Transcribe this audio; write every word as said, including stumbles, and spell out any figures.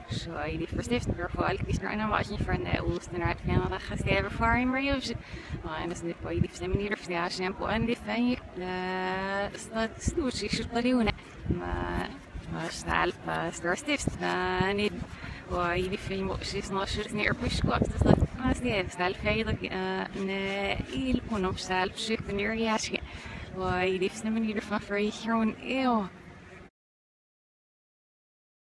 Så i de forstiftende folk, hvis du regner meget for en udstændig finder der kan skabe erfaring med jo. Og en sådan på i de fem minutter, for det er sådan på en det fæng. Så stort set så det jo maar snel større stift. Niet og i de fem år siden også sådan er på skole, så det er snel fejl en il på nogle snel psykologiske. Og i de fem minutter fra for i hjernen er